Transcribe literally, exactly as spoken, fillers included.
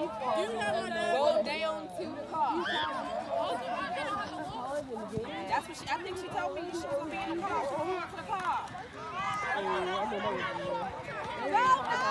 Go down to the car. That's what she, I think she told me she was gonna be in the car. Go to the car. Go, go.